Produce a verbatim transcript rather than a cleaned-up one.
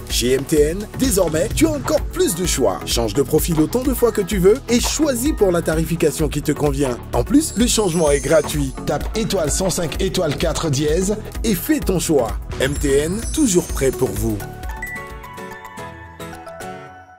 Chez M T N, désormais, tu as encore plus de choix. Change de profil autant de fois que tu veux et choisis pour la tarification qui te convient. En plus, le changement est gratuit. Tape étoile cent cinq étoile quatre dièse et fais ton choix. M T N, toujours prêt pour vous.